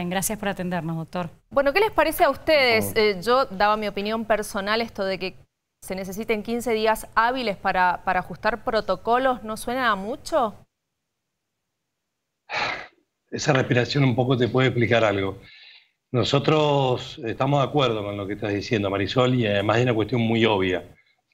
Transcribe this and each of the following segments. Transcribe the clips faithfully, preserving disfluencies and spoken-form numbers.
Gracias por atendernos, doctor. Bueno, ¿qué les parece a ustedes? Eh, yo daba mi opinión personal, esto de que se necesiten quince días hábiles para, para ajustar protocolos, ¿no suena a mucho? Esa respiración un poco te puede explicar algo. Nosotros estamos de acuerdo con lo que estás diciendo, Marisol, y además hay una cuestión muy obvia.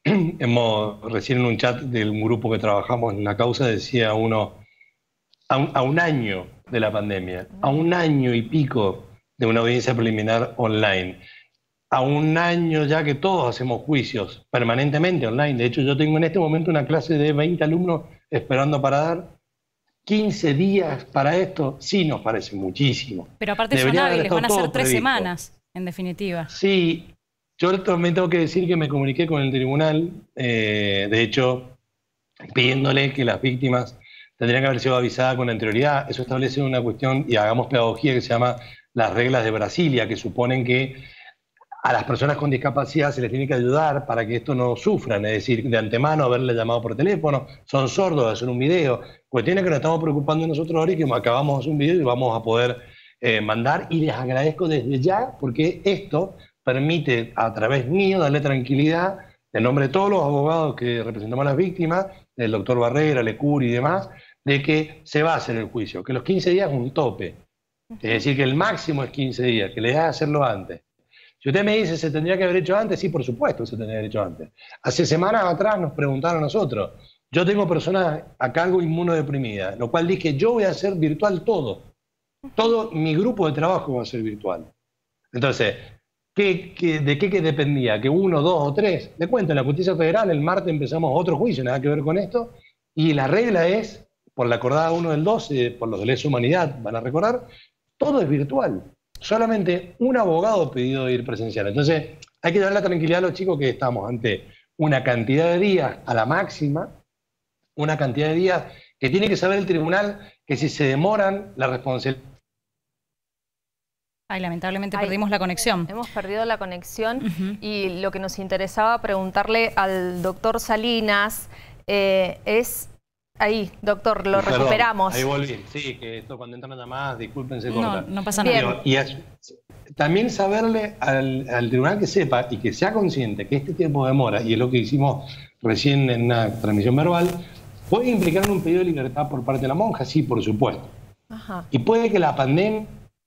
Hemos, recién en un chat del grupo que trabajamos en la causa, decía uno, a un, a un año de la pandemia, a un año y pico de una audiencia preliminar online, a un año ya que todos hacemos juicios permanentemente online. De hecho, yo tengo en este momento una clase de veinte alumnos esperando para dar. quince días para esto, sí nos parece muchísimo. Pero aparte Debería son hábiles, van a ser tres previsto. semanas, en definitiva. Sí, yo también tengo que decir que me comuniqué con el tribunal, eh, de hecho, pidiéndole que las víctimas tendrían que haber sido avisadas con anterioridad. Eso establece una cuestión, y hagamos pedagogía, que se llama las reglas de Brasilia, que suponen que a las personas con discapacidad se les tiene que ayudar para que esto no sufran, es decir, de antemano haberle llamado por teléfono, son sordos de hacer un video, cuestiones que nos estamos preocupando nosotros ahora y que acabamos de hacer un video y vamos a poder eh, mandar, y les agradezco desde ya porque esto permite a través mío darle tranquilidad en nombre de todos los abogados que representamos a las víctimas, del doctor Barrera, Lecuri y demás, de que se va a hacer el juicio, que los quince días es un tope, es decir, que el máximo es quince días, que le da hacerlo antes. Si usted me dice, ¿se tendría que haber hecho antes? Sí, por supuesto se tendría que haber hecho antes. Hace semanas atrás nos preguntaron a nosotros. Yo tengo personas a cargo inmunodeprimidas, lo cual dije, yo voy a hacer virtual todo. Todo mi grupo de trabajo va a ser virtual. Entonces, ¿qué, qué, ¿de qué, qué dependía? ¿Que uno, dos o tres? Le cuento, en la Justicia Federal el martes empezamos otro juicio, nada que ver con esto, y la regla es, por la acordada uno del doce, por los de lesa humanidad, van a recordar, todo es virtual. Solamente un abogado pidió ir presencial. Entonces, hay que dar la tranquilidad a los chicos que estamos ante una cantidad de días a la máxima, una cantidad de días que tiene que saber el tribunal que si se demoran, la responsabilidad... Ay, lamentablemente Ay, perdimos la conexión. Hemos perdido la conexión Uh-huh. y lo que nos interesaba preguntarle al doctor Salinas eh, es... Ahí, doctor, lo Perdón, recuperamos. Ahí volví. Sí, que esto cuando entran llamadas, disculpen, se No, corta. no pasa nada. Bien. Y es, también saberle al, al tribunal que sepa y que sea consciente que este tiempo de demora, y es lo que hicimos recién en una transmisión verbal, puede implicar un pedido de libertad por parte de la monja, sí, por supuesto. Ajá. Y puede que la pandemia...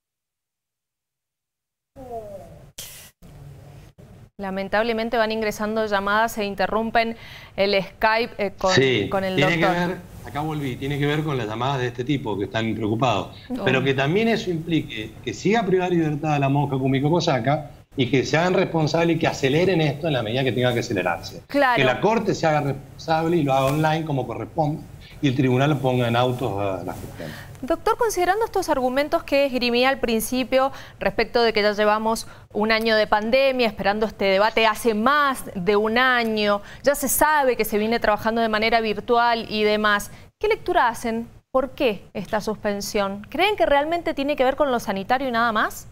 Lamentablemente van ingresando llamadas, se interrumpen el Skype eh, con, sí, con el tiene doctor. que ver, acá volví, tiene que ver con las llamadas de este tipo que están preocupados. Oh. Pero que también eso implique que siga privada de libertad a la monja Kumiko Kosaka y que se hagan responsables y que aceleren esto en la medida que tenga que acelerarse. Claro. Que la Corte se haga responsable y lo haga online como corresponde y el tribunal lo ponga en autos a las cuestiones. Doctor, considerando estos argumentos que esgrimía al principio respecto de que ya llevamos un año de pandemia, esperando este debate hace más de un año, ya se sabe que se viene trabajando de manera virtual y demás, ¿qué lectura hacen? ¿Por qué esta suspensión? ¿Creen que realmente tiene que ver con lo sanitario y nada más?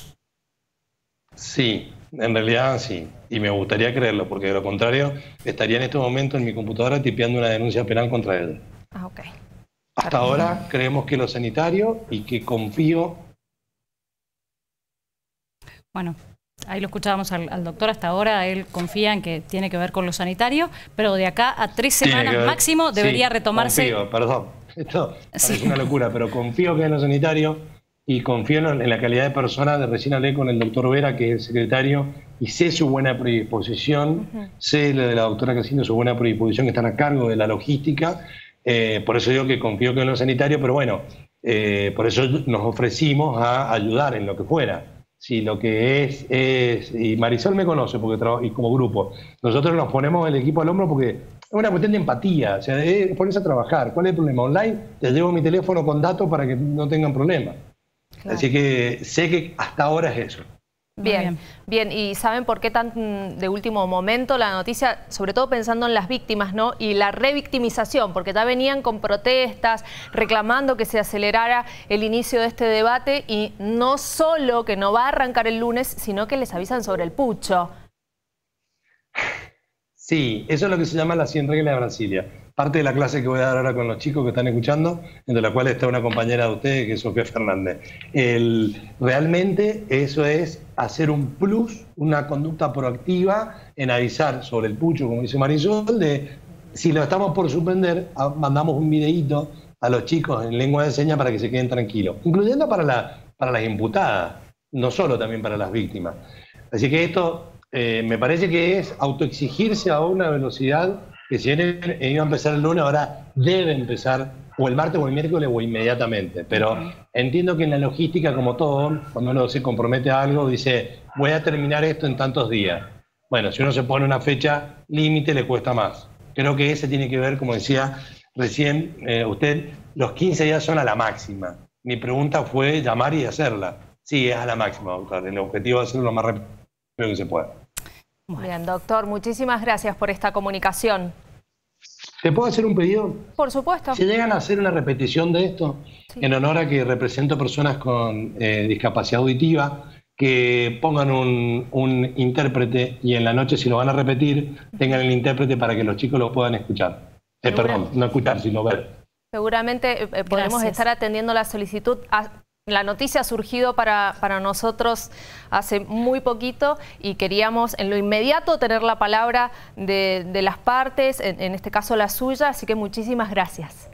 Sí, en realidad sí, y me gustaría creerlo, porque de lo contrario estaría en este momento en mi computadora tipeando una denuncia penal contra él. Ah, ok. Hasta ahora creemos que lo sanitario y que confío... Bueno, ahí lo escuchábamos al, al doctor, hasta ahora él confía en que tiene que ver con lo sanitario, pero de acá a tres semanas máximo debería sí, retomarse... confío, perdón, esto Sí. parece una locura, pero confío que es lo sanitario y confío en, en la calidad de persona. De recién hablé con el doctor Vera, que es el secretario, y sé su buena predisposición, Uh-huh. sé la de la doctora Casino, su buena predisposición, que están a cargo de la logística. Eh, por eso digo que confío que en lo sanitario, pero bueno, eh, por eso nos ofrecimos a ayudar en lo que fuera. Si lo que es, es y Marisol me conoce porque trabajo y como grupo, nosotros nos ponemos el equipo al hombro porque es una cuestión de empatía, o sea, es ponerse a trabajar. ¿Cuál es el problema? Online te llevo mi teléfono con datos para que no tengan problemas. Claro. Así que sé que hasta ahora es eso. Bien, bien, y ¿saben por qué tan de último momento la noticia, sobre todo pensando en las víctimas, ¿no? Y la revictimización, porque ya venían con protestas, reclamando que se acelerara el inicio de este debate y no solo que no va a arrancar el lunes, sino que les avisan sobre el pucho. Sí, eso es lo que se llama las cien reglas de Brasilia. parte de la clase que voy a dar ahora con los chicos que están escuchando, entre la cual está una compañera de ustedes que es Sofía Fernández. El, realmente eso es hacer un plus, una conducta proactiva en avisar sobre el pucho, como dice Marisol, de si lo estamos por suspender, mandamos un videíto a los chicos en lengua de señas para que se queden tranquilos, incluyendo para, la, para las imputadas, no solo también para las víctimas. Así que esto eh, me parece que es autoexigirse a una velocidad que si bien iba a empezar el lunes, ahora debe empezar o el martes o el miércoles o inmediatamente. Pero entiendo que en la logística, como todo, cuando uno se compromete a algo, dice, voy a terminar esto en tantos días. Bueno, si uno se pone una fecha límite, le cuesta más. Creo que ese tiene que ver, como decía recién eh, usted, los quince días son a la máxima. Mi pregunta fue llamar y hacerla. Sí, es a la máxima, doctor. El objetivo es hacerlo lo más rápido que se pueda. Bien, doctor, muchísimas gracias por esta comunicación. ¿Te puedo hacer un pedido? Por supuesto. Si llegan a hacer una repetición de esto, sí, en honor a que represento personas con eh, discapacidad auditiva, que pongan un, un intérprete y en la noche, si lo van a repetir, tengan el intérprete para que los chicos lo puedan escuchar. Eh, perdón, no escuchar, sino ver. Seguramente eh, podemos estar atendiendo la solicitud. A... La noticia ha surgido para, para nosotros hace muy poquito y queríamos en lo inmediato tener la palabra de, de las partes, en, en este caso la suya, así que muchísimas gracias.